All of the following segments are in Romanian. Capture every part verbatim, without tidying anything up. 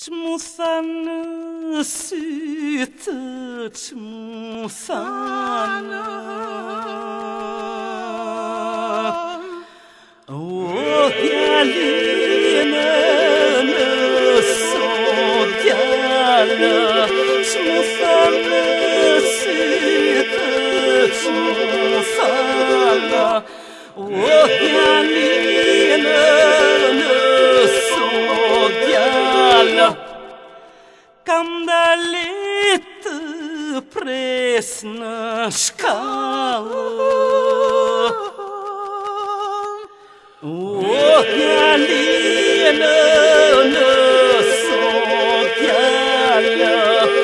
Çmusan sütü çmusan O geline sodjala Çmusan sütü çmusan O geline sodjala Кандалит пресна шкала О, Галина, содяла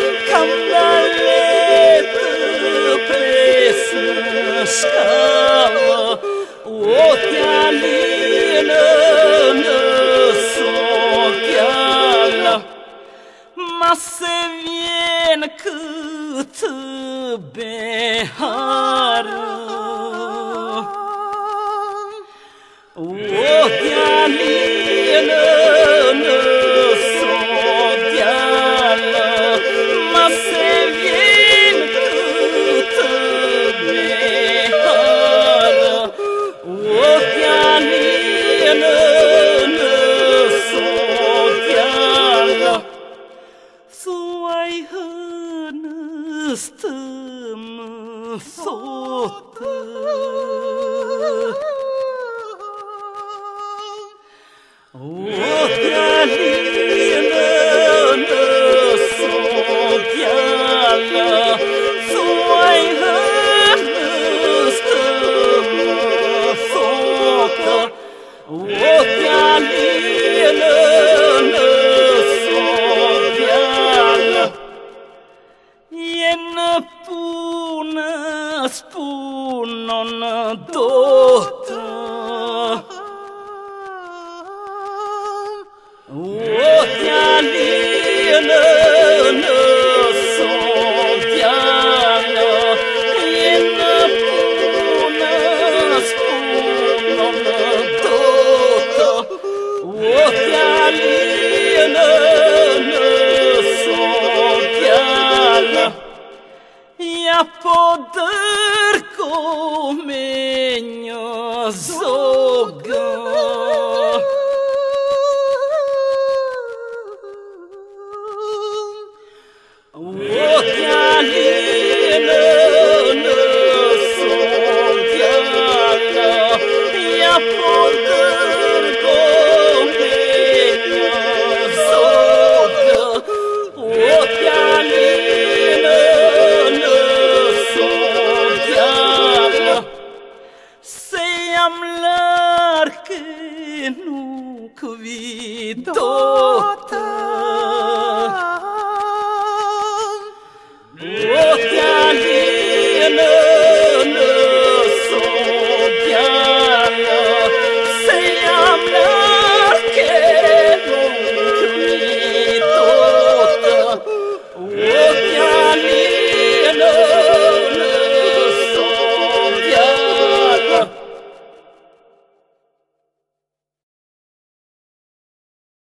Кандалит пресна шкала О, Галина, sодяла Mas-se vien cât behară O ghealină sodjală Mas-se vien cât behară O ghealină sodjală Suai hânăstăm sotă O ghealină sodjală Suai hânăstăm sotă O ghealină Jen puna spunon dota O ghealină sodjală Jen puna spunon dota O ghealină sodjală Ja podrko menja zoga O ghealină sodjală Ja podrko menja zoga O ghealină Am larg che nu cuvido